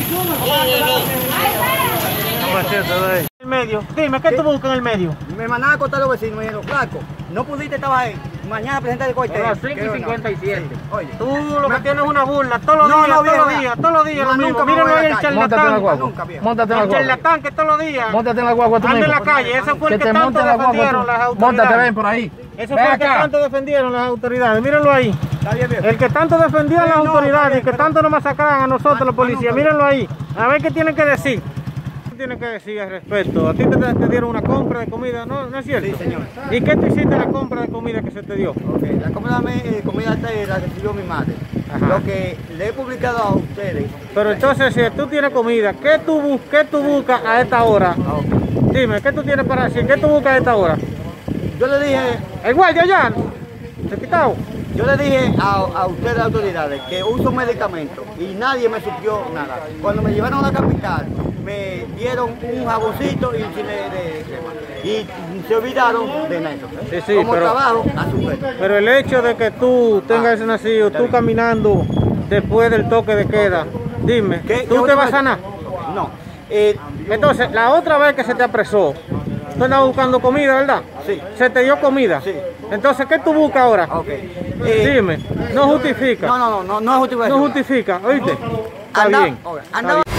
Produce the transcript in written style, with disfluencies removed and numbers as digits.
El medio. Dime, ¿qué tú buscas en el medio? Me mandaban a contar los vecinos y dijeron, flaco, no pudiste estar ahí. Mañana presenta el corte. A las 5:57. Sí. Oye, Tú lo que tienes es una burla, todos los días, todos los días lo mismo. Mírenlo ahí, el charlatán. Móntate en la El guagua. charlatán que todos los días Móntate en la guagua tú anda en mismo. la calle. Ese fue Que el que te tanto monte en la defendieron las guagua tú. Móntate, ven autoridades. por ahí. Ese Ven fue el que acá. tanto defendieron las autoridades. Mírenlo ahí. está bien, bien. El que tanto defendía a las Sí, no, autoridades y está que bien, tanto nos masacraban a nosotros los policías. no. Mírenlo ahí. A ver qué tienen que decir. ¿Qué tienen que decir al respecto? ¿A ti te dieron una compra de comida? ¿No es cierto? Sí, señor. ¿Y qué tú hiciste la compra de comida que se te dio? Ok, la comida la recibió mi madre. Ajá. Lo que le he publicado a ustedes. Pero entonces, si tú tienes comida, ¿qué tú buscas a esta hora? Ah, ok. Dime, ¿qué tú tienes para decir? ¿Qué tú buscas a esta hora? Yo le dije, ¿El guardia ya? ¿Se quitado? a ustedes, autoridades, que uso medicamentos y nadie me supió nada. Cuando me llevaron a la capital, me dieron un jaboncito y un chile de crema. Y se olvidaron de eso. Sí, Como pero- trabajo, a su vez. Pero el hecho de que tú tengas ese nacido, está tú bien. caminando después del toque de queda, dime, ¿Qué ¿tú te otra vas a vez? sanar? No. Entonces, la otra vez que se te apresó, tú andabas buscando comida, ¿verdad? Sí. ¿Se te dio comida? Sí. Entonces, ¿qué tú buscas ahora? Ok. Dime, no justifica. No es justificación. No justifica, ¿oíste? Está bien. Andaba